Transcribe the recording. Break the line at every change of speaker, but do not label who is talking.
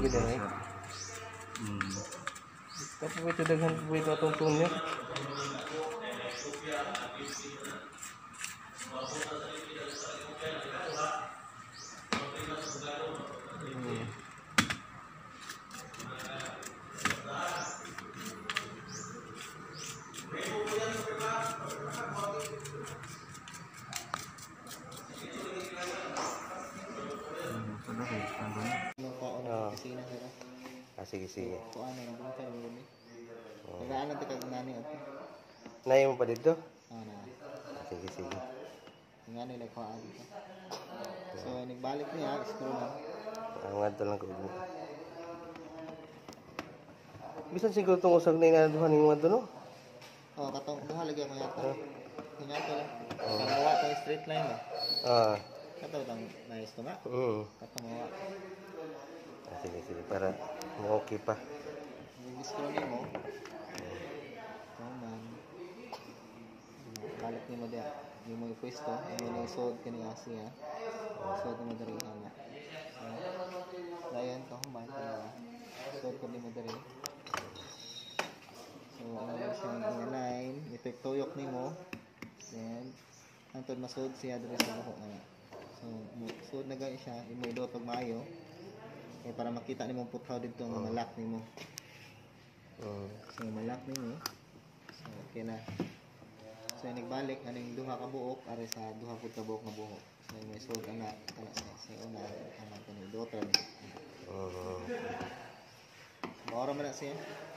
gid ay. Kapag ito daghan po ito atong tunyo. Sige, sige.
Kuan ang bunta ng gumi. Nagaan ang tikag nani ato.
Naay mo pa dito?
Na.
Sige, sige.
Nga nila kuan dito. So nagbalik niya, screw na.
Ang adto lang ko. Bisan siguro tong usag na inaduhan ni mo adto no?
Oh, katong duha lagi mo yata. Nga to lang. Kanawa to straight line ba? Kato tang nice to nga. Katong mawa.
Sige, sige. Para okay pa.
Screw ni mo. Taman. Balik ni mo dia. Yung mo ipwesto, yung mo isod kini asi ha. Isod mo diri ana. Dayan ka human kaya. Isod ko ni mo diri. So ano siya line, epektoyok ni mo. Then antod masud siya diri sa buhok ana. So sud na gani siya, imo idot og maayo. Eh, para makita nimo puthaw dito nga malak nimo. So malak nimo. So okay na. So nagbalik aning duha ka buok ari sa duha pud ka buok nga buhok. So may sud ana kana sa una ana kani dotra ni. Maura man na siya.